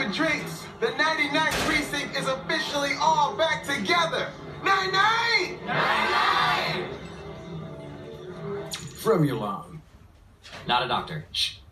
your drinks. The 99th precinct is officially all back together. 99! 99! Fremulon. Not a doctor. Shh.